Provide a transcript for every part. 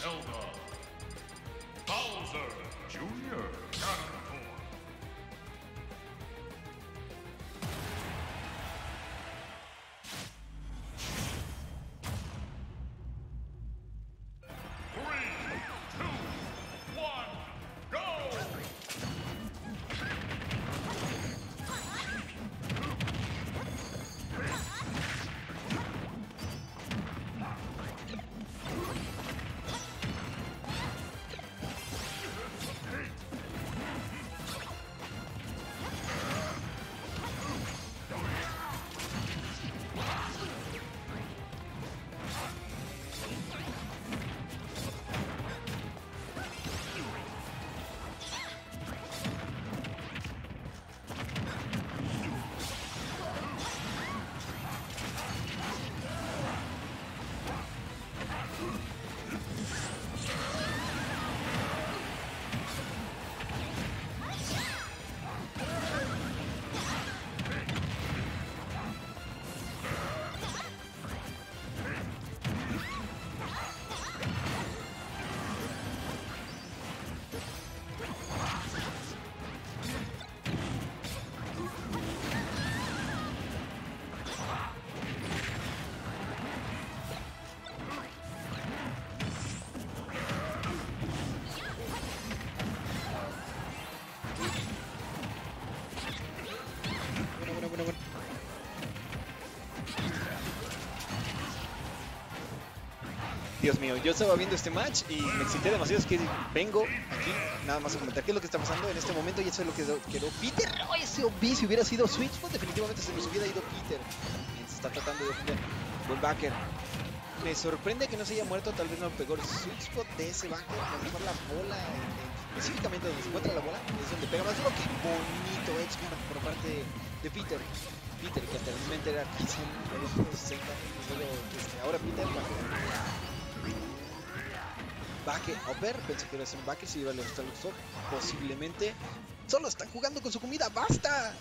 Zelda. Bowser Jr. Counterpoint. 3, 2, 1, go! Bueno. Dios mío, yo estaba viendo este match y me excité demasiado. Es que vengo aquí nada más a comentar qué es lo que está pasando en este momento y eso es lo que quedó Peter. ¡Oh, ese OB! Si hubiera sido Switch, pues definitivamente se nos hubiera ido Peter. Se está tratando de defender. Bullbacker. Me sorprende que no se haya muerto, tal vez no pegó el sweet spot de ese backer, a lo mejor la bola, específicamente donde se encuentra la bola, es donde pega más duro. ¡Qué bonito edge por parte de Peter! Peter, que anteriormente era Kisen, 60, ahora Peter backer upper, pensé que iba a ser un backer, si iba a levantar el stock, posiblemente. Solo están jugando con su comida, ¡basta!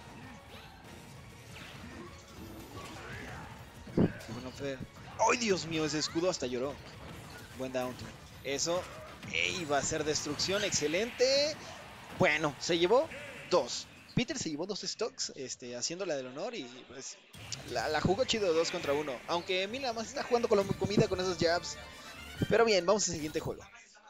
Bueno, Fer. ¡Ay, Dios mío! Ese escudo hasta lloró. Buen down. Eso iba a ser destrucción. Excelente. Bueno, se llevó 2. Peter se llevó 2 stocks, haciéndola del honor y pues la jugó chido 2 contra 1. Aunque Mil nada más está jugando con la comida con esos jabs. Pero bien, vamos al siguiente juego.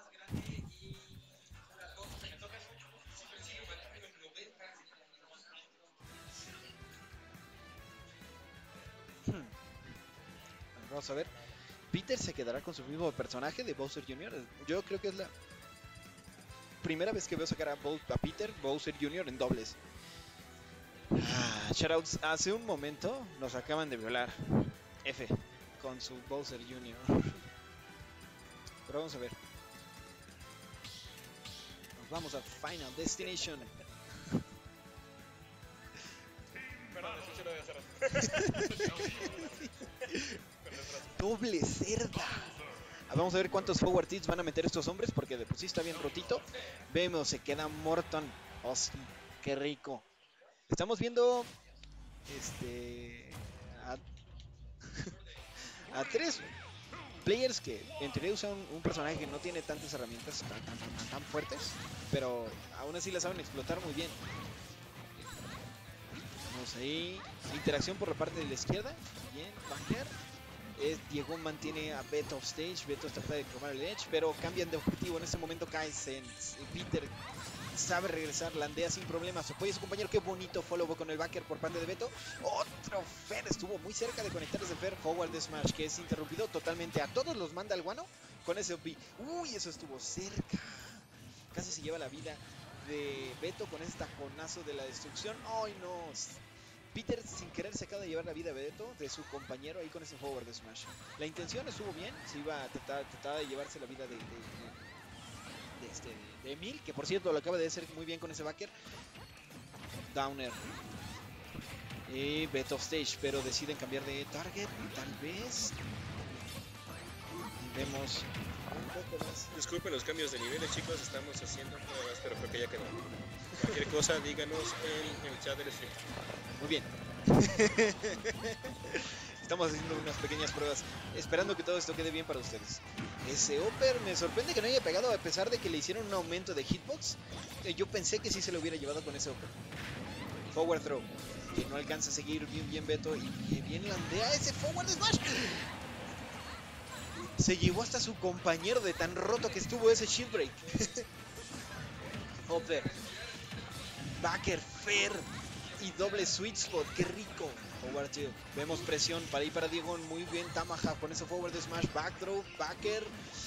Vamos a ver. Peter se quedará con su mismo personaje de Bowser Jr. Yo creo que es la primera vez que veo sacar a Peter Bowser Jr. en dobles. Shoutouts, hace un momento nos acaban de violar. F con su Bowser Jr. Pero vamos a ver. Nos vamos a Final Destination. Perdón, eso lo voy a hacer. Doble cerda. Vamos a ver cuántos forward hits van a meter estos hombres, porque de por sí está bien rotito. Vemos, se queda Morton. Hostia, qué rico. Estamos viendo a 3 players que en teoría usan un personaje que no tiene tantas herramientas tan fuertes, pero aún así la saben explotar muy bien. Vamos ahí, interacción por la parte de la izquierda. Bien, backer. Diego mantiene a Beto off stage. Beto está tratando de tomar el edge, pero cambian de objetivo. En este momento cae Peter sabe regresar, landea sin problemas, apoya a su compañero. Qué bonito follow con el backer por parte de Beto. Otro Fer, estuvo muy cerca de conectar ese Fer forward de Smash, que es interrumpido totalmente. A todos los manda al guano con ese OP. Uy, eso estuvo cerca. Casi se lleva la vida de Beto con ese taconazo de la destrucción. ¡Ay, no! Peter sin querer se acaba de llevar la vida de Beto, de su compañero ahí con ese forward de Smash. La intención estuvo bien, se iba a tratar de llevarse la vida de Emil, que por cierto lo acaba de hacer muy bien con ese backer. Downer. Y Beto stage, pero deciden cambiar de target, tal vez. Y vemos un poco más. Disculpen los cambios de niveles, chicos, estamos haciendo nada más, pero creo que ya quedó. Cualquier cosa, díganos en el chat del stream. Muy bien. estamos haciendo unas pequeñas pruebas, esperando que todo esto quede bien para ustedes. Ese upper me sorprende que no haya pegado a pesar de que le hicieron un aumento de hitbox. Yo pensé que sí se lo hubiera llevado con ese upper. Forward throw, que no alcanza a seguir bien Beto y que bien landea ese forward smash. Se llevó hasta su compañero de tan roto que estuvo ese shield break. Upper, backer, fair y doble sweet spot, qué rico. Forward tilt, vemos presión para ir para Diego, muy bien Tamahawk con ese forward smash, back throw, backer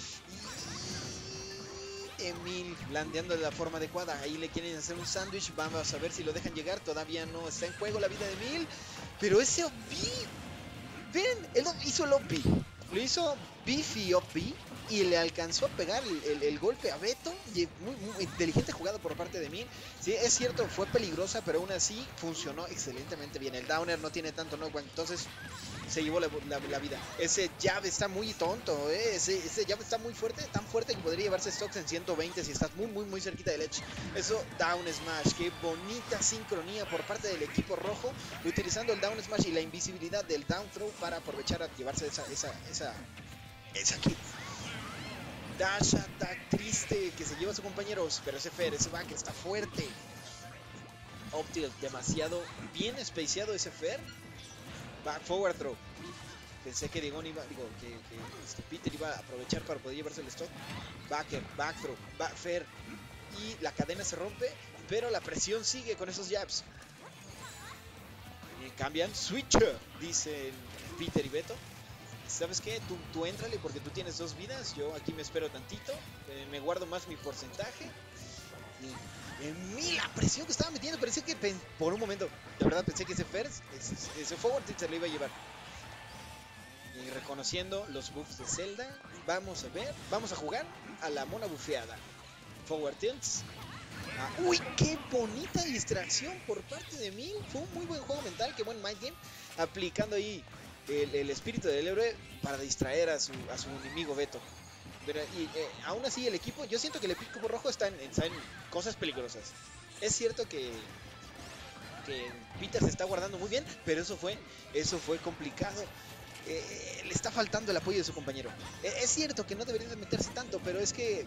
y Emil blandeando de la forma adecuada. Ahí le quieren hacer un sándwich, vamos a ver si lo dejan llegar, todavía no está en juego la vida de Emil, pero ese OP, ven, él hizo el OP, lo hizo beefy OP y le alcanzó a pegar el golpe a Beto. Muy inteligente jugada por parte de Emil. Sí, es cierto, fue peligrosa, pero aún así funcionó excelentemente bien. El downer no tiene tanto knockback, entonces se llevó la vida. Ese jab está muy tonto, ese jab está muy fuerte, tan fuerte que podría llevarse stocks en 120 si estás muy cerquita del edge. Eso, down smash, qué bonita sincronía por parte del equipo rojo, utilizando el down smash y la invisibilidad del down throw para aprovechar a llevarse esa kill. Dash attack triste que se lleva a sus compañeros, pero ese Fer, ese back está fuerte. Up tilt, demasiado bien spaceado ese Fer. Back forward throw. Pensé que Diego iba, que Peter iba a aprovechar para poder llevarse el stock. Backer, back throw, back Fer. Y la cadena se rompe, pero la presión sigue con esos jabs. Y cambian, switcher, dicen Peter y Beto. ¿Sabes qué? Tú éntrale porque tú tienes 2 vidas. Yo aquí me espero tantito. Me guardo más mi porcentaje. La presión que estaba metiendo. Parecía que por un momento, de verdad pensé que ese first, ese forward se lo iba a llevar. Y reconociendo los buffs de Zelda, vamos a ver, vamos a jugar a la mona bufeada. Forward tilts. Uy, qué bonita distracción por parte de Emil. Fue un muy buen juego mental, qué buen mind game. Aplicando ahí el espíritu del héroe para distraer a su enemigo Beto. Pero, aún así el equipo, yo siento que el equipo rojo está en cosas peligrosas. Es cierto que Peter se está guardando muy bien, pero eso fue complicado. Le está faltando el apoyo de su compañero. Es cierto que no debería de meterse tanto, pero es que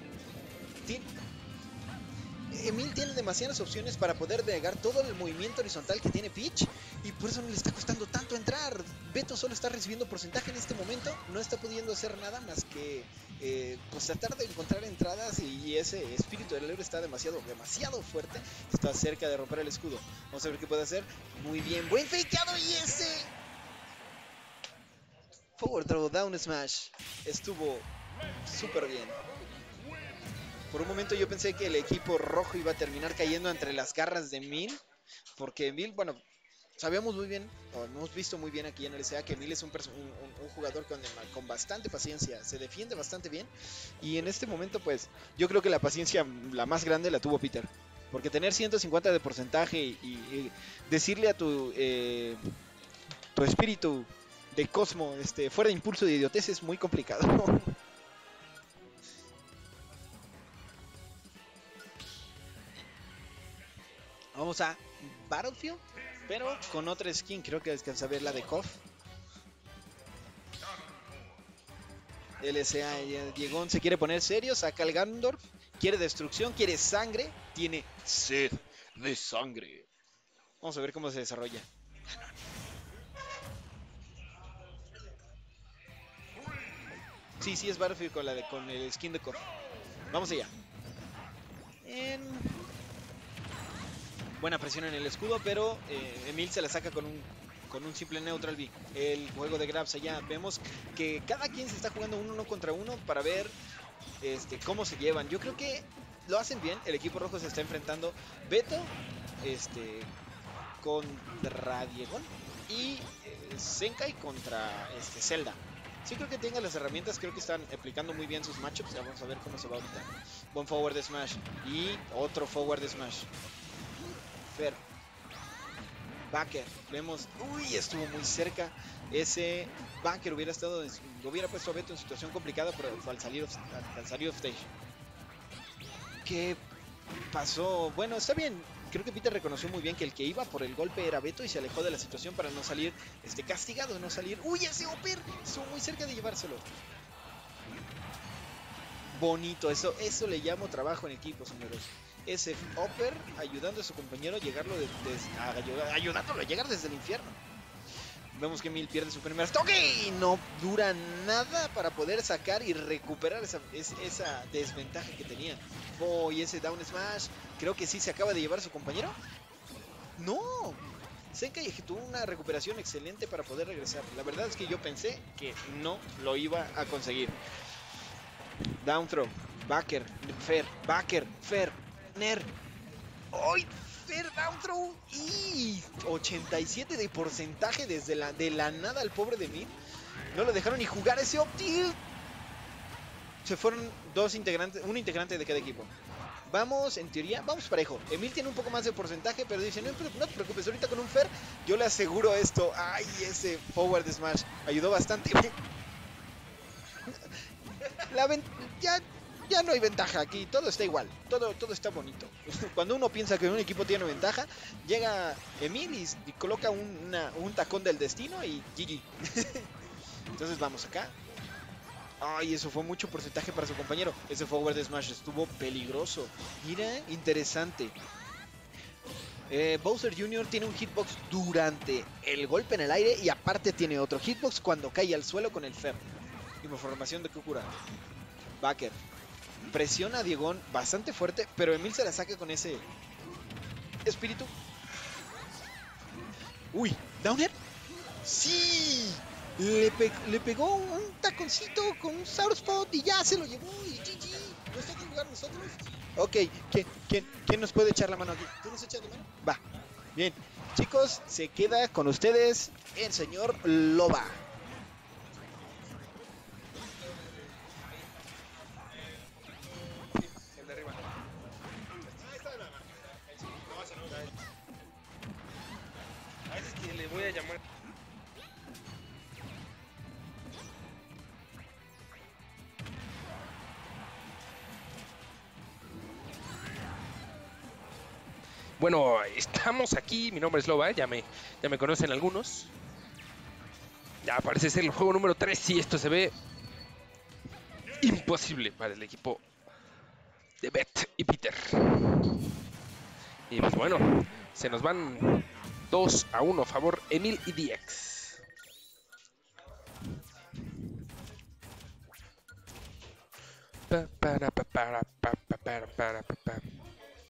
Emil tiene demasiadas opciones para poder negar todo el movimiento horizontal que tiene Peach, y por eso no le está costando tanto entrar. Beto solo está recibiendo porcentaje en este momento, no está pudiendo hacer nada más que pues tratar de encontrar entradas, y ese espíritu del héroe está demasiado fuerte, está cerca de romper el escudo. Vamos a ver qué puede hacer. Muy bien, buen fakeado, y ese forward throw down smash estuvo súper bien. Por un momento yo pensé que el equipo rojo iba a terminar cayendo entre las garras de Emil, porque Emil, bueno, sabíamos muy bien, o hemos visto muy bien aquí en el LCA, que Emil es un jugador con bastante paciencia, se defiende bastante bien, y en este momento pues yo creo que la paciencia la más grande la tuvo Peter, porque tener 150 de porcentaje y decirle a tu espíritu de Cosmo fuera de impulso de idiotez es muy complicado. Vamos a Battlefield, pero con otra skin. Creo que alcanza a ver la de Kof. LSA Diegón se quiere poner serio, saca el Ganondorf, quiere destrucción, quiere sangre, tiene sed de sangre. Vamos a ver cómo se desarrolla. Sí, es Battlefield con el skin de Kof. Vamos allá. Buena presión en el escudo, pero Emil se la saca con un simple neutral B. El juego de grabs allá, vemos que cada quien se está jugando uno contra uno para ver cómo se llevan. Yo creo que lo hacen bien. El equipo rojo se está enfrentando Beto contra Diegón y Zenkai contra Zelda. Sí, creo que tengan las herramientas, creo que están aplicando muy bien sus matchups. Ya vamos a ver cómo se va ahorita. Buen forward smash y otro forward smash. Fer, backer, vemos, uy, estuvo muy cerca. Ese backer hubiera puesto a Beto en situación complicada, pero al salir off stage. ¿Qué pasó? Bueno, está bien. creo que Peter reconoció muy bien que el que iba por el golpe era Beto y se alejó de la situación para no salir castigado, no salir. ¡Uy, ese Upper! Estuvo muy cerca de llevárselo. Bonito, eso le llamo trabajo en equipo, señores. Ese Upper ayudando a su compañero a llegarlo ayudándolo a llegar desde el infierno. Vemos que Emil pierde su primer toque y no dura nada para poder sacar y recuperar esa desventaja que tenía. Oh, y ese down smash, creo que sí se acaba de llevar a su compañero. No, Zenkai tuvo una recuperación excelente para poder regresar. La verdad es que yo pensé que no lo iba a conseguir. Down throw, backer, Fer, Ner. ¡Ay! Fer down throw y 87 de porcentaje desde de la nada al pobre de Emil. No lo dejaron ni jugar ese up tilt. Se fueron dos integrantes, un integrante de cada equipo. Vamos, en teoría, vamos parejo. Emil tiene un poco más de porcentaje, pero dice, no te preocupes, ahorita con un Fer yo le aseguro esto. Ay, ese forward smash ayudó bastante. Ya no hay ventaja aquí, todo está igual, todo está bonito. Cuando uno piensa que un equipo tiene ventaja, llega Emil y coloca un tacón del destino y GG. Entonces vamos acá. Ay, eso fue mucho porcentaje para su compañero. Ese forward smash estuvo peligroso. Mira, interesante. Bowser Jr. tiene un hitbox durante el golpe en el aire y aparte tiene otro hitbox cuando cae al suelo con el Fer. Información de Kukura. Backer. Presiona a Diegón bastante fuerte, pero Emil se la saca con ese espíritu. Uy, ¿Downer? ¡Sí! Le pegó un taconcito con un Sour Spot y ya se lo llevó y GG. ¿No está aquí jugar nosotros? Ok, ¿quién nos puede echar la mano aquí? ¿Tú nos echas la mano? Va, bien. Chicos, se queda con ustedes el señor Loba. Voy a llamar. Bueno, estamos aquí, mi nombre es Loba, ya me conocen algunos. Ya parece ser el juego número 3 y esto se ve imposible para el equipo de Beth y Peter. Y pues bueno, se nos van 2-1 a favor Emil y DX. Pa, para, pa, para, pa, pa, para, pa.